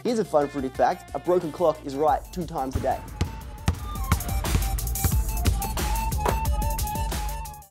Here's a fun fruity fact, a broken clock is right 2 times a day.